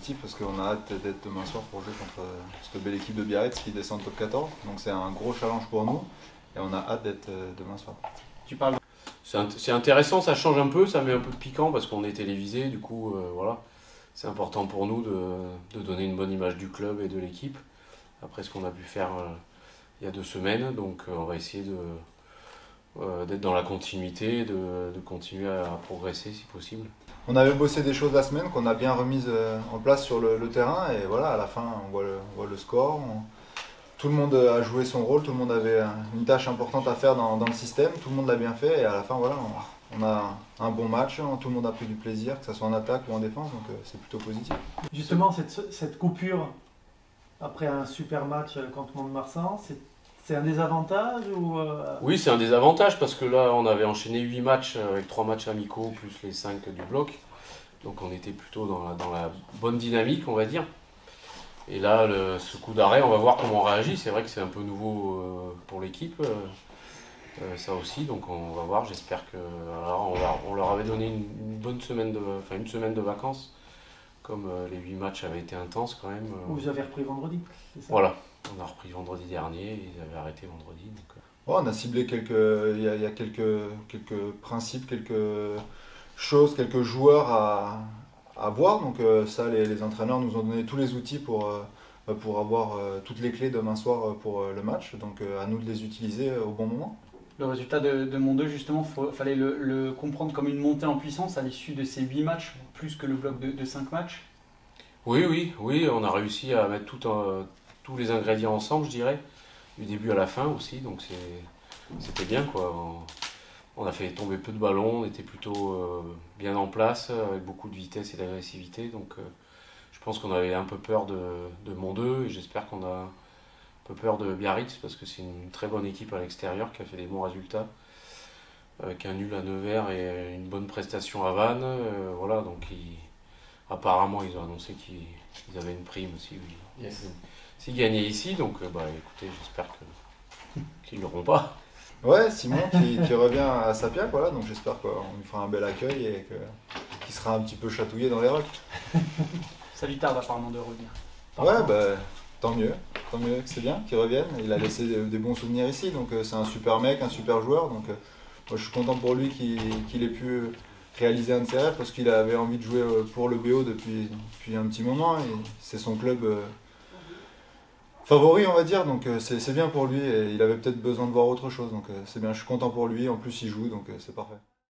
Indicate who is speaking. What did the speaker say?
Speaker 1: positif parce qu'on a hâte d'être demain soir pour jouer contre cette belle équipe de Biarritz qui descend top 14. Donc c'est un gros challenge pour nous et on a hâte d'être demain soir.
Speaker 2: Tu parles.
Speaker 3: C'est intéressant, ça change un peu, ça met un peu de piquant parce qu'on est télévisé, du coup voilà. C'est important pour nous de donner une bonne image du club et de l'équipe, après ce qu'on a pu faire il y a 2 semaines. Donc on va essayer d'être dans la continuité, de continuer à progresser si possible.
Speaker 1: On avait bossé des choses la semaine qu'on a bien remises en place sur le terrain et voilà, à la fin on voit le score. Tout le monde a joué son rôle, tout le monde avait une tâche importante à faire dans le système, tout le monde l'a bien fait et à la fin voilà, on a un bon match, tout le monde a pris du plaisir, que ce soit en attaque ou en défense, donc c'est plutôt positif.
Speaker 2: Justement, cette coupure après un super match contre Mont-de-Marsan, c'est un désavantage ou
Speaker 3: Oui, c'est un désavantage parce que là on avait enchaîné 8 matchs avec 3 matchs amicaux plus les 5 du bloc. Donc on était plutôt dans la bonne dynamique, on va dire. Et là, ce coup d'arrêt, on va voir comment on réagit. C'est vrai que c'est un peu nouveau pour l'équipe, ça aussi. Donc on va voir. J'espère que on leur avait donné une semaine de vacances, comme les 8 matchs avaient été intenses quand même.
Speaker 2: Vous avez repris vendredi, c'est ça?
Speaker 3: Voilà, on a repris vendredi dernier. Et ils avaient arrêté vendredi. Donc,
Speaker 1: on a ciblé il y a quelques principes, quelques choses, quelques joueurs à voir. Donc ça, les entraîneurs nous ont donné tous les outils pour avoir toutes les clés demain soir pour le match. Donc à nous de les utiliser au bon moment.
Speaker 2: Le résultat de Mont 2, justement, fallait le comprendre comme une montée en puissance à l'issue de ces 8 matchs, plus que le bloc de 5 matchs.
Speaker 3: Oui, on a réussi à mettre tous les ingrédients ensemble, je dirais, du début à la fin aussi. Donc c'était bien, quoi. On a fait tomber peu de ballons, on était plutôt bien en place, avec beaucoup de vitesse et d'agressivité. Donc je pense qu'on avait un peu peur de Mont 2 et j'espère qu'on a un peu peur de Biarritz parce que c'est une très bonne équipe à l'extérieur qui a fait des bons résultats, avec un nul à Nevers et une bonne prestation à Vannes. Voilà, donc apparemment ils ont annoncé qu'ils avaient une prime aussi.
Speaker 2: Yes.
Speaker 3: S'ils gagnaient ici, donc écoutez, j'espère qu'ils ne l'auront pas.
Speaker 1: Ouais, Simon qui revient à Sapiac, voilà, donc j'espère qu'on lui fera un bel accueil et qu'il sera un petit peu chatouillé dans les rocs.
Speaker 2: Ça lui tarde apparemment de revenir.
Speaker 1: Ouais, tant mieux que c'est bien qu'il revienne. Il a laissé des bons souvenirs ici, donc c'est un super mec, un super joueur. Donc moi je suis content pour lui qu'il ait pu réaliser un de ses rêves parce qu'il avait envie de jouer pour le BO depuis un petit moment et c'est son club favori, on va dire, donc c'est bien pour lui et il avait peut-être besoin de voir autre chose, donc c'est bien, je suis content pour lui, en plus il joue, donc c'est parfait.